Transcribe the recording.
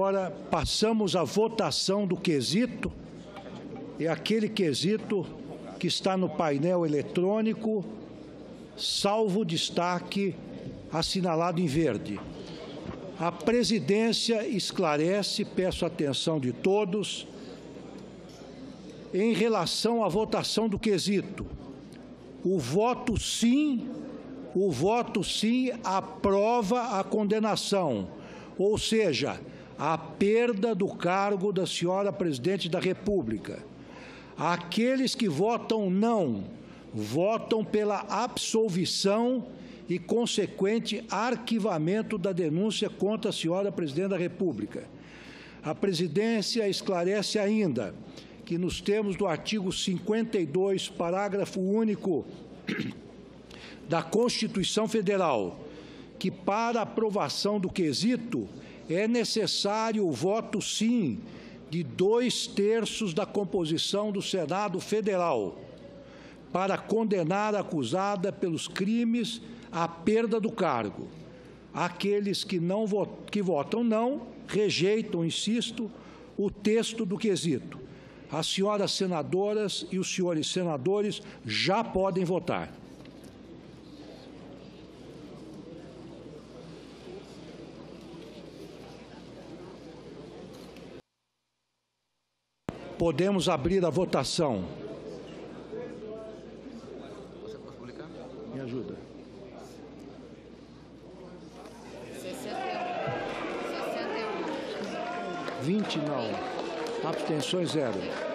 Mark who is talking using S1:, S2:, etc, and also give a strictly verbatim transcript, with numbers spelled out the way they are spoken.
S1: Agora passamos à votação do quesito. É aquele quesito que está no painel eletrônico, salvo destaque assinalado em verde. A presidência esclarece, peço a atenção de todos, em relação à votação do quesito. O voto sim, o voto sim aprova a condenação, ou seja, a perda do cargo da senhora presidente da República. Aqueles que votam não, votam pela absolvição e consequente arquivamento da denúncia contra a senhora presidente da República. A presidência esclarece ainda que, nos termos do artigo cinquenta e dois, parágrafo único da Constituição Federal, que para aprovação do quesito é necessário o voto sim de dois terços da composição do Senado Federal para condenar a acusada pelos crimes à perda do cargo. Aqueles que não que votam não rejeitam, insisto, o texto do quesito. As senhoras senadoras e os senhores senadores já podem votar. Podemos abrir a votação.
S2: Você pode publicar?
S1: Me ajuda.
S3: sessenta e um. sessenta e um.
S1: vinte não. Abstenções zero.